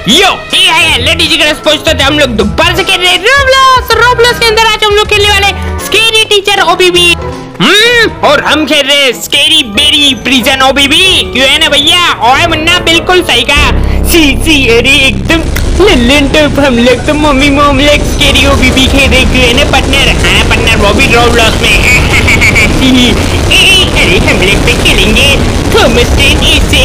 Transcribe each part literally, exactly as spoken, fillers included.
Yo ladies and पहुंचते थे हम लोग दोबारा से खेल रहे रोब्लॉक्स रोब्लॉक्स के अंदर आज हम लोग खेलने वाले स्केरी टीचर ओबीबी। हम्म और हम खेल रहे स्केरी बेरी प्रिजन ओबीबी। क्यों है ना भैया? ओए मुन्ना बिल्कुल सही कहा। सी सी अरे एकदम लल्लन टॉप हम लोग तो मम्मी मोम लोग स्केरी ओबीबी खेल रहे। क्यों है ना पार्टनर? हाँ पार्टनर वो भी रोब्लॉक्स में। अरे हम लोग पे खेलेंगे थॉमस ट्रेन इसे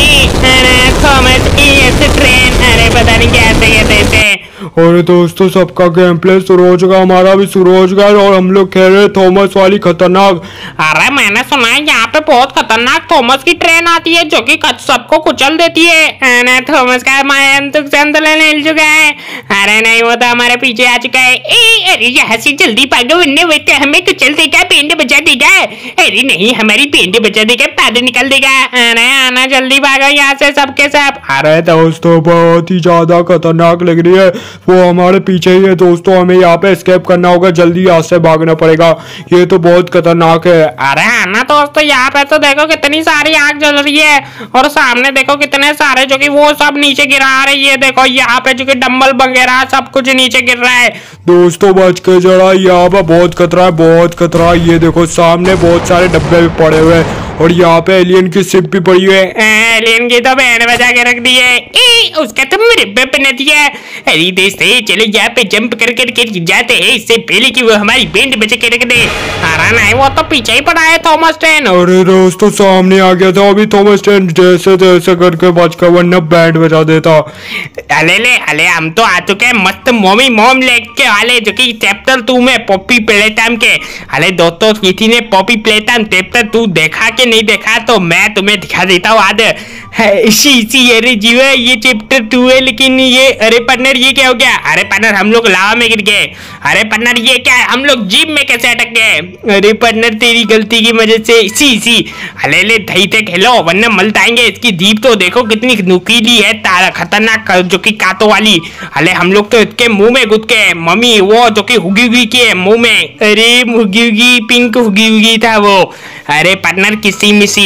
थॉमस इसे ट्रेन। अरे पता नहीं कैसे कहते इसे। अरे दोस्तों सबका गेम प्ले शुरू हो चुका, हमारा भी शुरू हो चुका है और हम लोग खेल रहे थॉमस वाली खतरनाक। अरे मैंने सुना है यहाँ पे बहुत खतरनाक थॉमस की ट्रेन आती है जो कि सबको कुचल देती है ना। थॉमस का संतुलन हिल चुका है। अरे नहीं वो तो हमारे पीछे आ चुका है। ए, अरे यहाँ से जल्दी भागो वरना वो तो हमें कुचल देगा, पेंट बचा देगा। अरे नहीं हमारी पेंट बचा देगा, पैदल निकल देगा। अरे आना जल्दी भागो यहाँ से सबके सब। अरे दोस्तों बहुत ही ज्यादा खतरनाक लग रही है, वो हमारे पीछे ही है दोस्तों, हमें यहाँ पे एस्केप करना होगा, जल्दी यहाँ से भागना पड़ेगा, ये तो बहुत खतरनाक है। अरे आना दोस्तों यहाँ पे तो देखो कितनी सारी आग जल रही है और सामने देखो कितने सारे जो कि वो सब नीचे गिरा रही है। देखो यहाँ पे जो कि डंबल वगैरह सब कुछ नीचे गिर रहा है। दोस्तों बच के जरा, यहाँ पे बहुत खतरा है, बहुत खतरा है। ये देखो सामने बहुत सारे डब्बे भी पड़े हुए हैं और यहाँ पे एलियन की शिप भी पड़ी हुई है। एलियन की तो बैंड बजा के रख दी है, उसका तो मुरब्बा बना दिया। अरे दोस्तों चलो यहाँ पे जंप कर कर के जाते हैं इससे पहले कि वो हमारी बैंड बजा के रख दे। अरे नहीं वो तो पीछे ही पड़ा है थॉमस ट्रेन। अरे दोस्तों सामने आ गया था अभी थॉमस ट्रेन, जैसे जैसे करके बच कर वरना बैंड बजा देता। अले ले अले हम तो आ चुके हैं मस्त मोमी मोम लेक के वाले जो कि चैप्टर टू में पॉपी प्लेटाइम के। अरे दोस्तों किसी ने पॉपी प्लेटाइम चैप्टर टू देखा कि नहीं देखा तो मैं तुम्हें दिखा देता हूँ आज। इसी इसी अरे जीवा ये चैप्टर टू है लेकिन ये अरे पार्टनर ये क्या हो गया? अरे पार्टनर हम लोग लावा में गिर गए। अरे पार्टनर ये क्या है? हम लोग जीप में कैसे अटक गए? अरे पार्टनर तेरी गलती की वजह से इसी इसी अले ले दही तक खेलो वरना मल आएंगे। इसकी जीप तो देखो कितनी नुकीली है, तारा खतरनाक जो कि कांटों वाली। अले हम लोग तो इसके मुंह में घुस के मम्मी वो जो कि हुगी हुगी के मुंह में। अरे हुगी हुगी पिंक हुगी हुगी था वो। अरे पार्टनर किसी मिसी।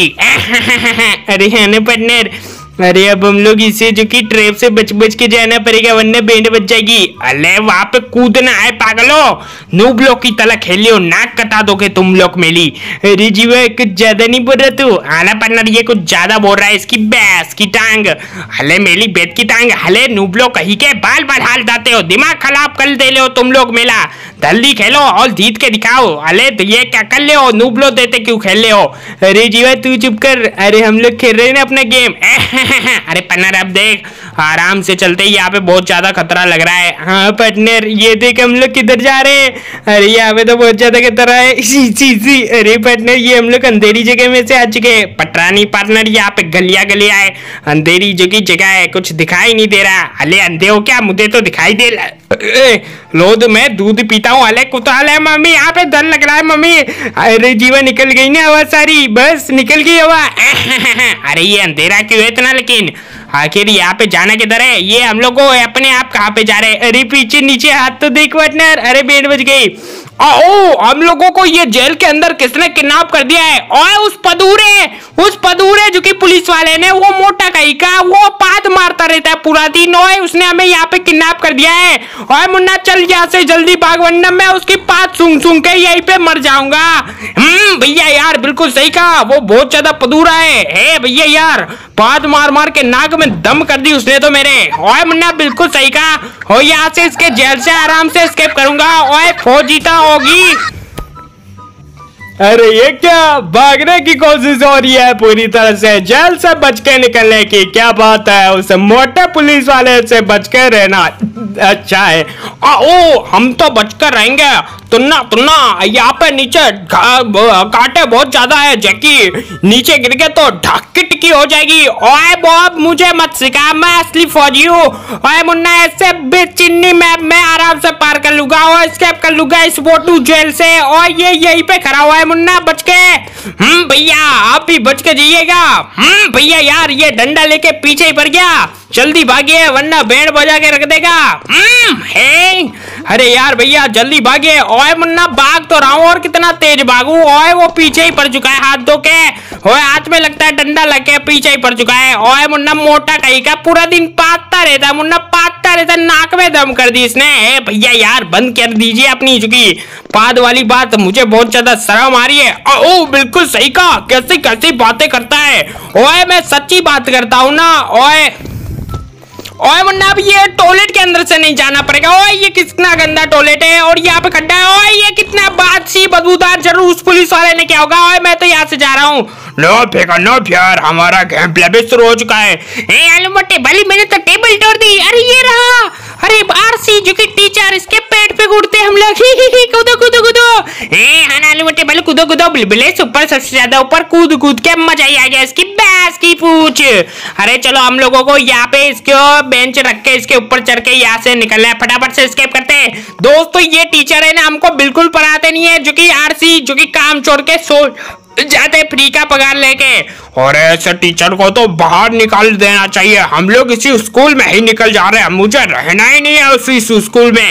अरे है ना पार्टनर। अरे अब हम लोग इसे जो कि ट्रैप से बच बच के जाना पड़ेगा वरना बैंड बच जाएगी। अरे वहां पे कूदना है पागलो, नूब लोग की तरह खेलियो, नाक कटा दोगे तुम लोग मेली। अरे जीवा कुछ ज्यादा नहीं बोल रहा तू? आना पार्टनर ये कुछ ज्यादा बोल रहा है। इसकी बैस की टांग हले मेली बेत की टांग हले नूब लोग कहीं के बाल बाल हाल जाते हो, दिमाग खराब कर दे लो तुम लोग मेला। जल्दी खेलो और जीत के दिखाओ। अरे तो ये क्या कर ले हो? नूब लोग देते क्यों खेल ले हो? अरे जीवा तू चुप कर, अरे हम लोग खेल रहे हैं ना अपना गेम। अरे पार्टनर अब देख आराम से चलते ही, यहाँ पे बहुत ज्यादा खतरा लग रहा है। हाँ पार्टनर ये देख हम लोग किधर जा रहे हैं? अरे यहाँ पे तो बहुत ज्यादा खतरा है। सी सी सी अरे पार्टनर ये हम लोग अंधेरी जगह में से आ चुके हैं। पटरानी पार्टनर यहाँ पे गलिया गलिया है, अंधेरी जो की जगह है, कुछ दिखाई नहीं दे रहा। अले अंधे हो क्या? मुझे तो दिखाई दे लो तो मैं दूध पीता हूँ। अले कुताल है मम्मी, यहाँ पे डर लग रहा है मम्मी। अरे जीवा निकल गई ना हवा सारी, बस निकल गई हवा। अरे ये अंधेरा क्यों है इतना? लेकिन आखिर यहाँ पे जाना किधर है? ये हम लोग को अपने आप कहाँ पे जा रहे हैं? अरे पीछे नीचे हाथ तो देख पार्टनर। अरे बैंड बज गई। ओ हम लोगों को ये जेल के अंदर किसने किडनैप कर दिया है? ओए उस पदूरे उस पदूरे जो कि पुलिस वाले ने, वो मोटा कहीं का वो पाद मारता रहता है पूरा दिन। ओए उसने हमें यहाँ पे किडनैप कर दिया है। ओए मुन्ना चल यहाँ से जल्दी भाग वरना मैं उसकी पाद सूंघ सूंघ के यहीं पे मर जाऊंगा। हम्म भैया यार बिल्कुल सही कहा, वो बहुत ज्यादा पदूरा है। हे भैया यार पाद मार मार के नाक में दम कर दी उसने तो मेरे। ओए मुन्ना बिल्कुल सही कहा, हो यहाँ से इसके जेल से आराम से एस्केप करूंगा। ओए फौजीता होगी। अरे ये क्या भागने की कोशिश हो रही है पूरी तरह से, जेल से बच के निकलने की क्या बात है? उस मोटे पुलिस वाले से बच के रहना अच्छा है। ओ हम तो बचकर रहेंगे। तुन्ना तुन्ना यहाँ पे नीचे कांटे बहुत ज्यादा है जैकी, नीचे गिर गए तो ढक्की टिक्की हो जाएगी। ओए बॉब मुझे मत सिखा, मैं असली फौजी हूँ। ओए मुन्ना ऐसे बेचिन्नी में मैं आराम से पार कर लूंगा और एस्केप कर लूंगा इस वोटू जेल से। और ये यहीं पे खड़ा हुआ है मुन्ना बच के। हम्म भैया आप भी बच के जाइएगा। हम्म भैया यार ये डंडा लेके पीछे ही पड़ गया। जल्दी भागिए वरना बैंड बजा के रख देगा। हम्म, हे अरे यार भैया जल्दी भागिए। ओए मुन्ना भाग तो रहा हूँ और कितना तेज भागू। ओए वो पीछे ही पड़ चुका है हाथ धो के। ओए हाथ में लगता है डंडा लग के पीछे ही पड़ चुका है। ओए मुन्ना मोटा कहीं का पूरा दिन पातता रहता है मुन्ना, पातता रहता है। नाक में दम कर दी इसने। ए भैया यार बंद कर दीजिए अपनी चुकी पाद वाली बात, मुझे बहुत ज्यादा शर्म आ रही है। ओ बिल्कुल सही कहा, कैसी कैसी बातें करता है। ओए मैं सच्ची बात करता हूँ ना। ओए ओए मुन्ना अब ये टॉयलेट के अंदर से नहीं जाना पड़ेगा। ओए ये कितना गंदा टॉयलेट है और यहाँ पे खड्डा है। ओए ये कितना बासी बदबूदार, जरूर उस पुलिस वाले ने क्या होगा। ओए मैं तो यहाँ से जा रहा हूँ। नो फेंका नो प्यार, हमारा गेम प्ले भी शुरू हो चुका है। ए आलू मोटे भली मैंने तो टेबल तोड़ दी। अरे ये रहा, अरे आरसी जो कि टीचर, इसके पेट पे कूदते हम लोग। ही ही ही कूदो कूदो कूदो। ए हाँ आलू मोटे भले कूदो कूदो, बुलबुले ऊपर सबसे ज्यादा ऊपर कूद कूद के मजा ही आ गया इसकी बैस की पूछ। अरे चलो हम लोगों को यहाँ पे इसको बेंच रख के इसके ऊपर चढ़ के यहाँ से निकलना है, फटाफट से एस्केप करते हैं। दोस्तों ये टीचर है ना हमको बिल्कुल पढ़ाते नहीं है, जो कि आरसी जो कि काम छोड़ के सो जाते फ्री का पगार लेके। और ऐसे टीचर को तो बाहर निकाल देना चाहिए। हम लोग इसी स्कूल में ही निकल जा रहे हैं, मुझे रहना ही नहीं है उसी स्कूल में।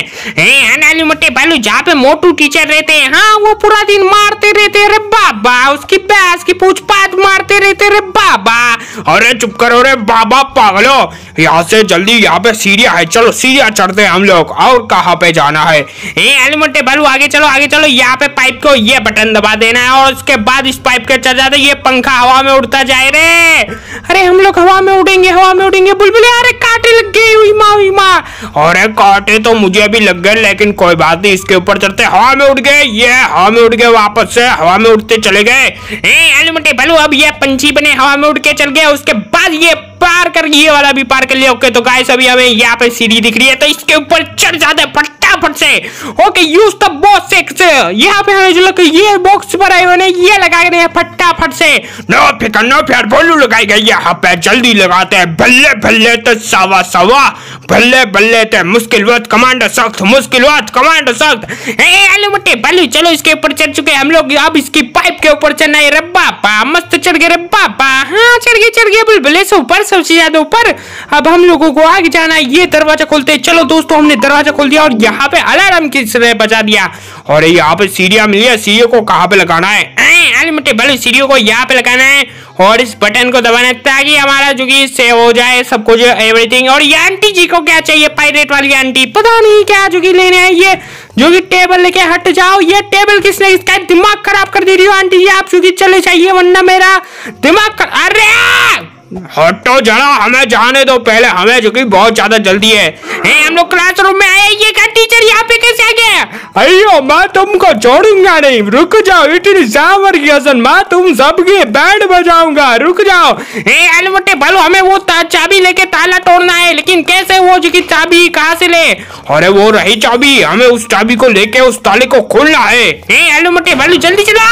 ए मोटे बालू जहाँ पे मोटू टीचर रहते हैं, हाँ वो पूरा दिन मारते रहते रे बाबा, उसकी बैस की पूछ पात मारते रहते रे बाबा। अरे चुप करो रे बाबा पागलो, यहाँ से जल्दी, यहाँ पे सीढ़ियाँ है, चलो सीढ़ियाँ चढ़ते हैं हम लोग। और कहाँ पे जाना है? ए आलू मोटे बालू आगे चलो आगे चलो। यहाँ पे पाइप को ये बटन दबा देना है और उसके बाद इस पाइप के चल जाते, ये पंखा हवा में उड़ता जाए रे। अरे हम लोग हवा में उड़ेंगे हवा में उड़ेंगे। बुलबुले अरे कांटे लग गए हुई माँ हुई माँ। अरे कांटे तो मुझे भी लग गए, लेकिन कोई बात नहीं, इसके ऊपर चढ़ते। हवा में उड़ गए, ये हवा में उड़ गए, वापस से हवा में उड़ते चले गए। ए आलू मोटे बालू अब ये पंछी बने हवा में उड़ के चल गए, उसके बाद ये पार कर, ये वाला भी पार कर लिया। ओके तो गाइस अभी हमें यहाँ पे सीढ़ी दिख रही है तो इसके ऊपर चढ़ जाते हैं फटाफट से। Okay use the box six, यहाँ पे हमें जो ये बॉक्स बनाए हुए ये लगा रहे हैं फटाफट से। नो फिकर नो प्यार बोलू लगाई गई यहाँ पे, जल्दी लगाते हैं। बल्ले बल्ले तो सवा सवा, बल्ले बल्ले तो मुश्किल वक्त कमांडर सख्त, मुश्किल वक्त कमांडर सख्त। ए आलू मोटे बालू चलो इसके ऊपर चढ़ चुके हम लोग, अब इसकी पाइप के ऊपर चढ़ना है रे बापा। मस्त चढ़ गए रे बापा, हाँ चढ़ गए चढ़ गए बुलबुले से ऊपर, सबसे ज्यादा ऊपर। अब हम लोगों को आगे जाना है, ये दरवाजा खोलते हैं। चलो दोस्तों हमने दरवाजा खोल दिया और यहाँ पे अलार्म किसने बजा दिया। और यहाँ पे सीढ़ियाँ मिली है, सीढ़ियों को कहाँ पे लगाना है? मोटे बालू सीढ़ियों को यहाँ पे लगाना है और इस बटन को दबाना है ताकि हमारा जो कि सेव हो जाए सब कुछ एवरीथिंग। और ये आंटी जी को क्या चाहिए, पायरेट वाली आंटी, पता नहीं क्या जो कि लेने है ये जो कि टेबल लेके हट जाओ। ये टेबल किसने, इसका दिमाग खराब कर दे रही हो आंटी जी, आप जो कि चले चाहिए वरना मेरा दिमाग कर... अरे हटो जरा, हमें जाने दो पहले, हमें जो कि बहुत ज्यादा जल्दी है। ए, हम लोग क्लासरूम में आए, ये का टीचर यहाँ पे कैसे आ गया? अयो मैं तुमको छोड़ूंगा नहीं, रुक जाओ, इतनी सावर की हसन, मैं तुम सबके बैंड बजाऊंगा, रुक जाओ। ए आलू मोटे बालू हमें वो चाबी लेके ताला तोड़ना है, लेकिन कैसे, वो जो कि चाबी कहाँ से ले? अरे वो रही चाबी, हमें उस चाबी को लेके उस ताले को खोलना है। ए आलू मोटे बालू जल्दी चला।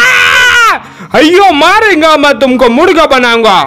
अयो मारेगा मैं तुमको, मुर्गा बनाऊंगा।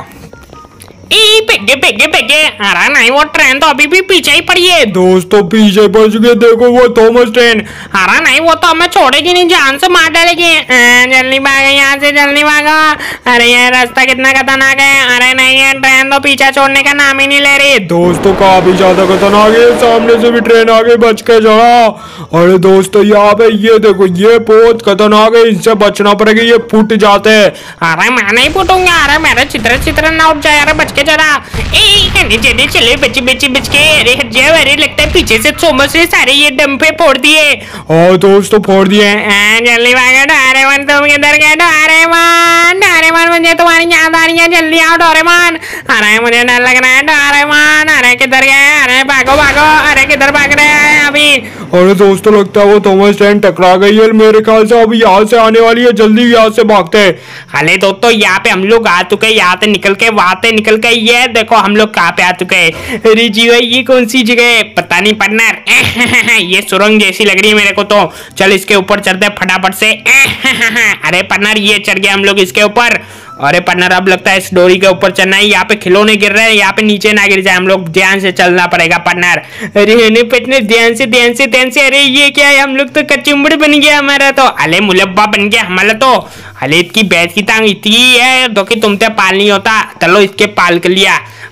ए पेगे पेगे पेगे, अरे नहीं वो ट्रेन तो अभी भी पीछे ही पड़ी है। दोस्तों पीछे पड़ चुके, देखो वो थॉमस ट्रेन। अरे नहीं वो तो हमें छोड़ेगी नहीं, जान से मार डालेगी। जल्दी भागो यहाँ से, जल्दी भागो। अरे ये रास्ता कितना खतरनाक है। अरे नहीं ये ट्रेन तो पीछा छोड़ने का नाम ही नहीं ले रही। दोस्तों काफी ज्यादा खतरनाक है, सामने से भी ट्रेन आगे, बच के जाओ। अरे दोस्तों यहाँ पे ये देखो, ये बहुत खतरनाक है, इनसे बचना पड़ेगा, ये फूट जाते हैं। अरे मैं नहीं फूटूंगा, अरे मेरा चित्र चित्र ना उठ जाए, अरे बच के जरा। ए नीचे नीचे चले बच्चे बच्चे बच के। अरे हट अरे लगता है पीछे से थॉमस से सारे ये डंपे फोड़ दिए। ओ दोस्तों फोड़ दिए। जल्दी भागो डोरेमोन, तुम किधर गए डोरेमोन? डोरेमोन मुझे तुम्हारी याद आ रही है, जल्दी आओ डोरेमोन। अरे मुझे डर लग रहा है डोरेमोन। अरे किधर गए? अरे भागो भागो, अरे किधर भाग रहे हैं अभी? अरे दोस्तों लगता है वो थॉमस ट्रेन टकरा गई है, मेरे ख्याल से अभी यहाँ से आने वाली है, जल्दी यहाँ से भागते हैं। अरे दोस्तों यहाँ पे हम लोग आ चुके हैं, यहाँ से निकल के वहां से निकल के ये देखो हम लोग कहाँ पे आ चुके हैं। अरे जी भाई ये कौन सी जगह है, पता नहीं पार्टनर। ये सुरंग जैसी लग रही है मेरे को तो, चल इसके ऊपर चढ़ते फटाफट से। अरे पार्टनर ये चढ़ गया हम लोग इसके ऊपर। अरे पार्टनर अब लगता है इस डोरी के ऊपर चलना है, यहाँ पे खिलौने गिर रहे हैं, यहाँ पे नीचे ना गिर जाए, हम लोग ध्यान से चलना पड़ेगा पार्टनर। अरे पार्टनर ध्यान से ध्यान से ध्यान से। अरे ये क्या है, हम लोग तो कचुम्बड़ बन गया हमारा तो, अले मुलब्बा बन गया हमारा तो। अले इसकी बैठ की टांग इतनी है तो कि तुमसे पाल नहीं होता, चलो इसके पाल कर लिया।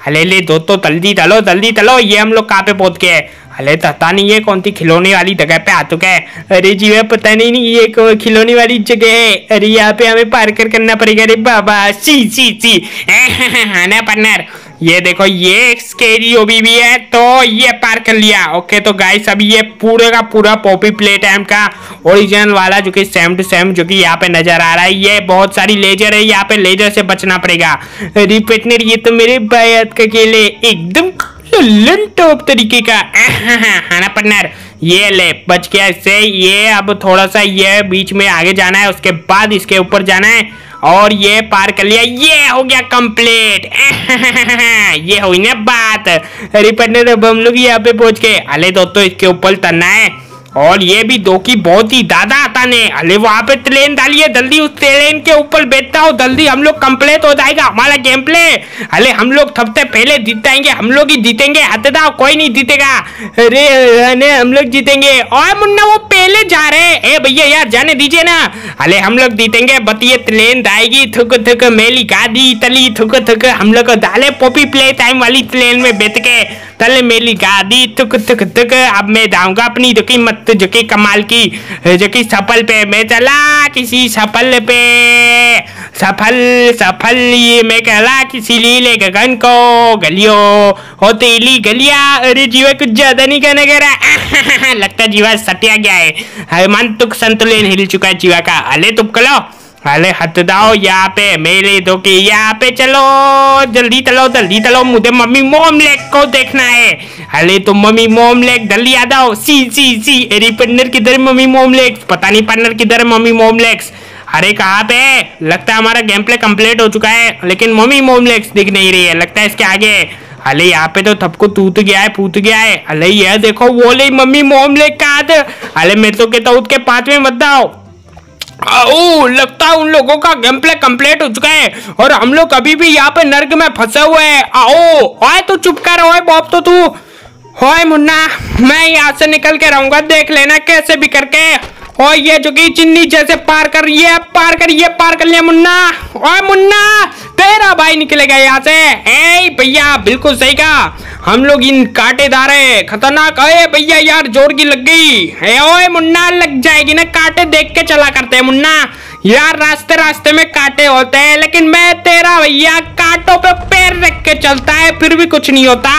अले ले दोस्तों जल्दी चलो जल्दी चलो, ये हम लोग कहाँ पे पहुंच गए? अरे पता नहीं ये कौन सी खिलौने वाली जगह पे आ चुका है। अरे जी मैं पता नहीं नहीं ये कौन खिलौने वाली जगह है। अरे यहाँ पे हमें पार्कर करना पड़ेगा। अरे बाबा सी सी सी है ना पार्टनर, ये देखो ये स्केरी ओबी भी है तो ये पार कर लिया। ओके तो गाइस अभी ये पूरे का पूरा पॉपी प्ले टाइम का ओरिजिनल वाला जो कि सेम टू सेम जो कि यहाँ पे नजर आ रहा है। ये बहुत सारी लेजर है, यहाँ पे लेजर से बचना पड़ेगा। अरे पार्टनर ये तो मेरे बात का खेल है एकदम लन टॉप तरीके का है ना पार्टनर। ये ले बच गया इससे। ये अब थोड़ा सा ये बीच में आगे जाना है, उसके बाद इसके ऊपर जाना है और ये पार कर लिया। ये हो गया कंप्लीट ये हुई ना बात। अरे पार्टनर अब हम लोग यहाँ पे पहुंच गए। अले दोस्तों इसके ऊपर तरना है और ये भी दो की बहुत ही ज्यादा आता ने। अरे वहां पे ट्रेन डालिए जल्दी, उस ट्रेन के ऊपर बैठता हो जल्दी, हम लोग कंप्लीट हो जाएगा हमारा गेम प्ले। अरे हम लोग सबसे पहले जीतेंगे, हम लोग ही जीतेंगे, हट जाओ कोई नहीं जीतेगा। अरे अरे हम लोग जीतेंगे। और मुन्ना वो पहले जा रहे, ए भैया यार जाने दीजिए ना। अरे हम लोग जीतेंगे, बतिए ट्रेन आएगी थुक थुक मेली गादी तली थुक थुक, हम लोग डाले पॉपी प्ले टाइम वाली ट्रेन में बैठ के तले मेली गादी थुक थुक थुक। अब मैं जाऊंगा अपनी जो की मत जो कि कमाल की जो कि सफल पे मैं चला, किसी सफल पे सफल सफल ये मैं कहला किसी लीले गगन को गलियों होते ली गलिया। अरे जीवा कुछ ज्यादा नहीं कहने कह रहा लगता जीवा सटिया गया है, मन तुक संतुलन हिल चुका है जीवा का। अले तुम कलो अरे हट जाओ यहाँ पे मेरे दो के यहाँ पे चलो जल्दी चलो जल्दी चलो, मुझे मम्मी मोम लेक को देखना है। अरे तो मम्मी मोम लेक जल्दी आ जाओ। सी सी सी अरे पार्टनर किधर मम्मी मोम लेक, पता नहीं पार्टनर किधर मम्मी मोम लेक्स। अरे कहाँ पे, लगता है हमारा गेम प्ले कम्प्लीट हो चुका है लेकिन मम्मी मोम लेक्स दिख नहीं रही है, लगता है इसके आगे। अरे यहाँ पे तो सबको तूत गया है पूत गया है। अरे ये देखो वो ले मम्मी मोम लेक कहाँ थे। अरे मेरे तो कहता उसके पास में मत जाओ। ओ, लगता है उन लोगों का गेम प्ले कंप्लीट हो चुका है और हम लोग अभी भी यहाँ पे नर्क में फंसे हुए हैं। आओ ओए तू चुप कर, ओए बॉब तो तू ओए मुन्ना मैं यहाँ से निकल के रहूंगा, देख लेना कैसे भी करके। और ये जो कि चिन्नी जैसे पार कर ये पार कर ये पार कर लिया मुन्ना। ओए मुन्ना तेरा भाई निकलेगा यहाँ से। ए भैया बिल्कुल सही कहा, हम लोग इन कांटेदार है खतरनाक। अरे भैया यार जोर की लग गई है। ओए मुन्ना लग जाएगी ना, कांटे देख के चला करते हैं मुन्ना यार, रास्ते रास्ते में कांटे होते हैं लेकिन मैं तेरा भैया कांटों पे पैर रख के चलता है फिर भी कुछ नहीं होता।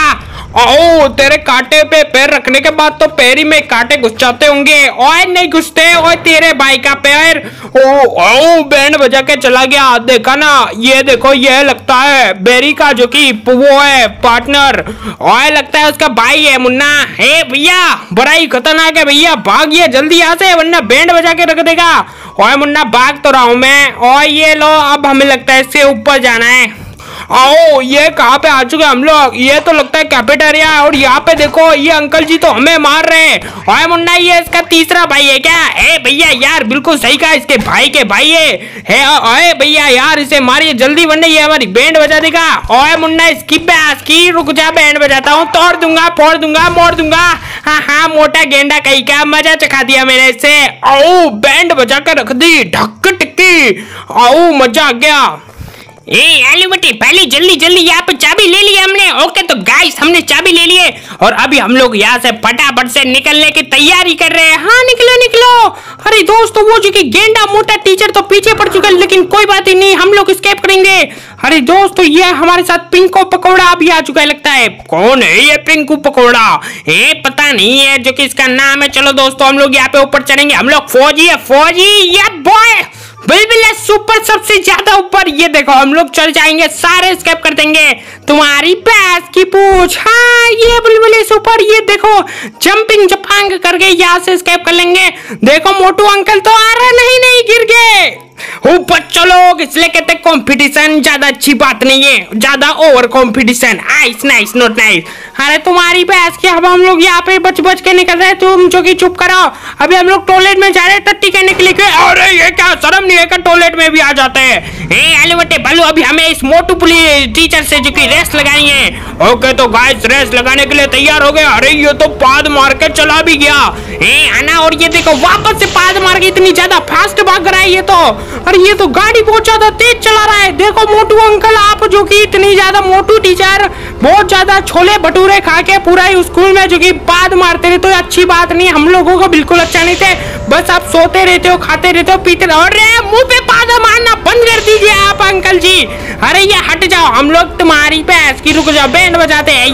ओ तेरे कांटे पे पैर रखने के बाद तो पैर ही में कांटे घुस जाते होंगे। ओए नहीं घुसते, ओए तेरे भाई का पैर ओ ओ बैंड बजा के चला गया, देखा ना। ये देखो ये लगता है बेरी का जो कि वो है पार्टनर, ओए लगता है उसका भाई है मुन्ना। हे भैया बड़ा ही खतरनाक है भैया, भागिए जल्दी यहाँ से वरना बैंड बजा के रख देगा। ओए मुन्ना भाग तो रहा हूं मैं। और ये लो अब हमें लगता है इससे ऊपर जाना है। आओ ये कहाँ पे आ चुके हम लोग, ये तो लगता है कैफेटेरिया। और यहाँ पे देखो ये अंकल जी तो हमें मार रहे हैं। ओए मुन्ना ये इसका तीसरा भाई है क्या? ए भैया यार बिल्कुल सही कहा, इसके भाई के भाई है, है। ओए भैया यार इसे मारिए जल्दी वरना ये हमारी बैंड बजा देगा। ओए मुन्ना इसकी बैस की रुक जा, बैंड बजाता हूँ, तोड़ दूंगा फोड़ दूंगा मोड़ दूंगा। हाँ हाँ मोटा गेंडा कहीं का मजा चखा दिया मेरे से। आओ बैंड बजा कर रख दी ढक टिक्की। आओ मजा आ गया। ए आलू बटी पहले जल्दी जल्दी यहाँ पे चाबी ले ली हमने। ओके तो गाइस हमने चाबी ले लिए और अभी हम लोग यहाँ से फटाफट से निकलने की तैयारी कर रहे हैं। हाँ निकलो निकलो। अरे दोस्तों वो जो कि गेंडा मोटा टीचर तो पीछे पड़ चुका है लेकिन कोई बात ही नहीं, हम लोग एस्केप करेंगे। अरे दोस्तों ये हमारे साथ पिंको पकौड़ा भी आ चुका है लगता है। कौन है ये पिंकू पकौड़ा? ए पता नहीं है जो कि इसका नाम है। चलो दोस्तों हम लोग यहाँ पे ऊपर चढ़ेंगे, हम लोग फौजी है फौजी। ये बॉय बिल्कुल सुपर सबसे ज्यादा ऊपर, ये देखो हम लोग चल जाएंगे, सारे स्केप कर देंगे तुम्हारी बैस की पूछ। हाँ ये बुलबुल सुपर, ये देखो जंपिंग जपांग करके यहाँ से स्केप कर लेंगे। देखो मोटू अंकल तो आ रहा नहीं नहीं गिर गए। बच्चों लोग इसलिए कहते कंपटीशन ज्यादा अच्छी बात नहीं है, ज्यादा over competition. Nice nice not nice. अरे तुम्हारी बैस की, अब हम लोग यहाँ पे बच बच के निकल रहे हैं, तुम जो कि चुप करो। अभी हम लोग टॉयलेट में जा रहे हैं टट्टी करने के लिए। अरे ये क्या शर्म नहीं है, टॉयलेट में भी आ जाते हैं। ए आलू बट्टे बालू अभी हमें इस मोटू पुलिस टीचर से जो कि रेस लगानी है। ओके तो गाइस रेस लगाने के लिए तैयार हो गए। अरे ये तो पाद मार के चला भी गया। ए आना और ये देखो वापस से पाद मार के इतनी ज्यादा फास्ट भाग रहा है ये तो। अरे ये तो गाड़ी बहुत ज्यादा तेज चला रहा है। देखो मोटू अंकल, आप जो कि इतनी ज्यादा मोटू टीचर बहुत ज्यादा छोले भटूरे खा के पूरा स्कूल में जो कि बाद मारते रहते हो, अच्छी बात नहीं, हम लोगों को बिल्कुल अच्छा नहीं थे। बस आप सोते रहते हो, खाते रहते हो, पीते रहो। अरे मुंह पे पादा मारना बंद कर दीजिए आप अंकल जी। अरे ये हट जाओ, हम लोग तुम्हारी भैंस की, रुक जाओ, बैंड बजाते हैं।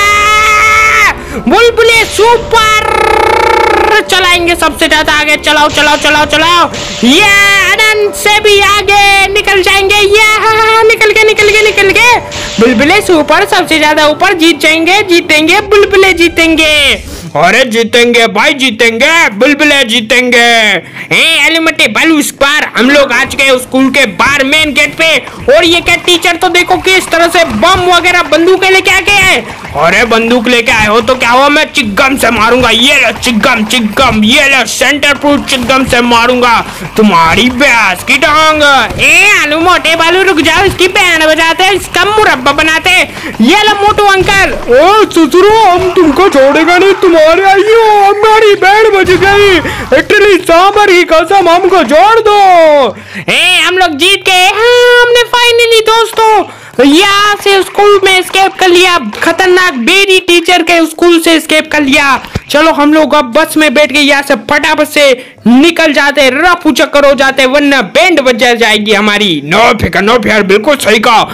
ये बुलबुले सुपर चलाएंगे सबसे ज्यादा आगे, चलाओ चलाओ चलाओ चलाओ। ये अनंत से भी आगे निकल जाएंगे। ये निकल के निकल के निकल के बुलबुले सुपर सबसे ज्यादा ऊपर, जीत जाएंगे, जीतेंगे, बुलबुले जीतेंगे। अरे जीतेंगे भाई, जीतेंगे, बुलबुले जीतेंगे। एलिमटे बालू, इस बार हम लोग आ चुके हैं स्कूल के बाहर मेन गेट पे। और ये क्या टीचर तो देखो किस तरह से बम वगैरह बंदूकें लेके आ गए हैं। अरे बंदूक लेके आए हो तो क्या हुआ, मैं चिगम से मारूंगा। ये लो चिगम चिगम, ये लो सेंटर प्रूफ चिगम से मारूंगा तुम्हारी भैंस की टांग। ए आलू मोटे बालू, रुक जाओ, इसकी बैंड बजाते हैं, इसका मुरब्बा बनाते हैं। ये लो मोटू अंकल। ओ ससुरो, हम तुमको छोड़ेगा नहीं, तुम्हारे आइयो हमारी बैंड बज गई। इटली सांबर की कसम, हमको छोड़ दो। ए हम लोग जीत गए। हाँ, हमने फाइनली दोस्तों यहाँ से स्कूल में एस्केप कर लिया, खतरनाक बेरी टीचर के स्कूल से एस्केप कर लिया। चलो हम लोग अब बस में बैठ के यहाँ से फटाफट से निकल जाते, रफू चक्कर हो जाते, वरना बैंड बज जाएगी हमारी। नो फिकर नो फिकर, बिल्कुल सही कहा।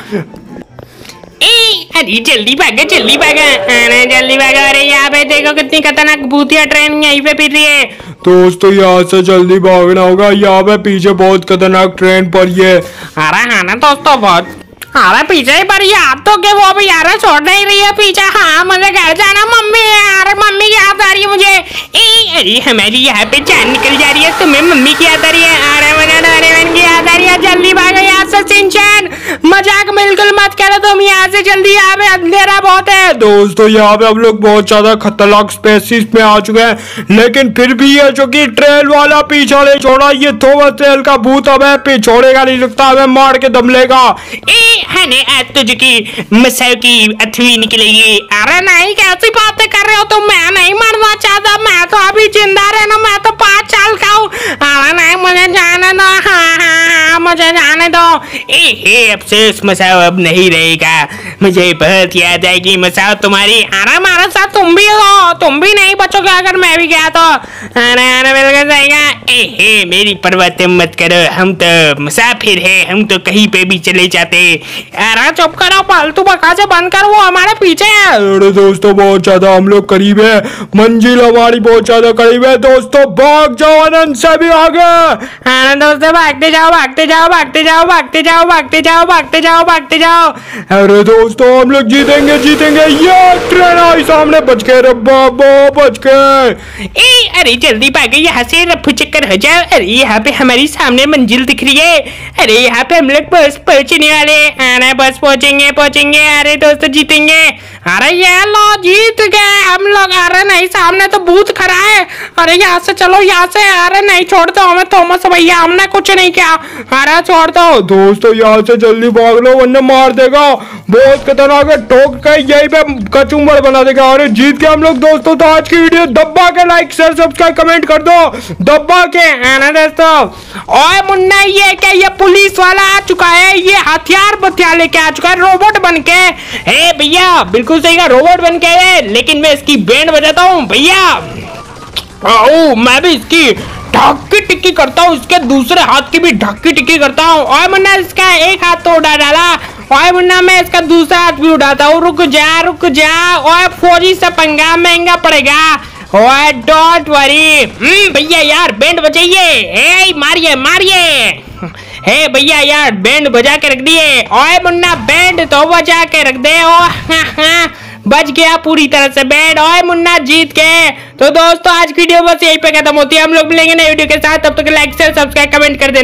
ए, अरे जल्दी भागा जल्दी भागा, अरे जल्दी भागा। अरे यहाँ पे देखो कितनी खतरनाक भूतिया ट्रेन यहीं पे फिर रही है। दोस्तों यहाँ से जल्दी भागना होगा, यहाँ पे पीछे बहुत खतरनाक ट्रेन पर ये। अरे हाँ ना दोस्तों, बहुत अरे पीछे ही पर याद तो के वो भी यार छोड़ नहीं रही है पीछे। हाँ मुझे घर जाना मम्मी, अरे मम्मी की याद आ रही है मुझे। ए, अरे हमारी यहाँ पे जान निकल जा रही है, तुम्हें मम्मी की याद आ रही है। अरे मुझे डोरेमोन की याद आ रही है, जल्दी भागो यहाँ से शिनचैन। मजाक बिल्कुल मत करो तुम यहाँ से जल्दी, यहाँ पे अंधेरा बहुत है। दोस्तों यहाँ पे हम लोग बहुत ज्यादा खतरनाक स्पेसिस में आ चुके हैं, लेकिन फिर भी ये जो कि ट्रेन वाला पीछे नहीं छोड़ा। ये थोड़ा ट्रेन का भूत हमें छोड़ेगा नहीं, लगता हमें मार के दम लेगा। हने आज तो जो कि मसाओ की अथवी निकलेगी। अरे नहीं, कैसी बातें कर रहे हो तुम, मैं नहीं मरना चाहता, मैं तो अभी जिंदा रहना, मैं तो पाँच साल का हूँ। अरे नहीं, मुझे जाने दो, हाँ हाँ हाँ मुझे जाने दो। ए हे अफसोस मसाओ अब नहीं रहेगा, मुझे बहुत याद आएगी मसाओ तुम्हारी। अरे हमारे साथ तुम भी हो, तुम भी नहीं बचोगे अगर मैं भी गया तो। अरे अरे बिल्कुल जाएगा। ए हे मेरी परवाह तुम मत करो, हम तो मुसाफिर है, हम तो कहीं पे भी चले जाते। अरे चुप करो, फालतू बकवासें बंद कर, वो हमारे पीछे है। अरे दोस्तों बहुत ज्यादा हम लोग करीब है, मंजिल हमारी बहुत ज्यादा करीब है। दोस्तों भाग जाओ, अनंत से भी आगे। हाँ दोस्तों भागते जाओ भागते जाओ भागते जाओ भागते जाओ भागते जाओ भागते जाओ भागते जाओ। अरे दोस्तों हम लोग जीतेंगे जीतेंगे। ये ट्रेन आई सामने, बच गए रे बाबा, बच गए। ए अरे जल्दी भागो यहाँ से, रफू चक्कर हो जाओ। अरे यहाँ पे हमारी सामने मंजिल दिख रही है। अरे यहाँ पे हम लोग बस पहुँचने वाले। अरे बस पहुंचेंगे पहुंचेंगे। अरे दोस्तों जीतेंगे। अरे ये लो जीत गए हम लोग। अरे नहीं, सामने तो भूत खड़ा है। अरे यहाँ से चलो, यहाँ से। अरे नहीं छोड़ दो हमें थॉमस भैया, हमने कुछ नहीं किया। अरे छोड़ दो दोस्तों, यहाँ से जल्दी भाग लो वरना मार देगा, बहुत खतरनाक है, ठोक के यही पे कचुम्बर बना देगा। अरे जीत के हम लोग। दोस्तों तो आज की वीडियो दब्बा के लाइक शेयर सब्सक्राइब कमेंट कर दो, दब्बा के। है दोस्तों। ओए मुन्ना, ये क्या, ये पुलिस वाला आ चुका है, ये हथियार बथियार लेके आ चुका है रोबोट बन के। ए भैया बिल्कुल सही का, रोबोट बन के है, लेकिन मैं इसकी बैंड बजाता हूँ भैया। ओ मैं भी इसकी ढक्की टिक्की करता हूँ, इसके दूसरे हाथ की भी ढक्की टिक्की करता हूँ। ओए मुन्ना, इसका एक हाथ तो उड़ा डाला। ओए मुन्ना, मैं इसका दूसरा हाथ भी उड़ाता हूँ। रुक जा रुक जा। ओए फौजी से पंगा महंगा पड़ेगा। ओए डोंट वरी। भैया यार बैंड बजाइए। ए मारिए मारिए। हे भैया यार बैंड बजा के रख दिए। ओए मुन्ना, बैंड तो बजा के रख दे। ओ हाँ हाँ बच गया पूरी तरह से बैंड। ओए मुन्ना जीत गए। तो दोस्तों आज वीडियो बस यहीं पे खत्म होती है, हम लोग मिलेंगे नई वीडियो के साथ, तब तक लाइक शेयर सब्सक्राइब कमेंट कर देना।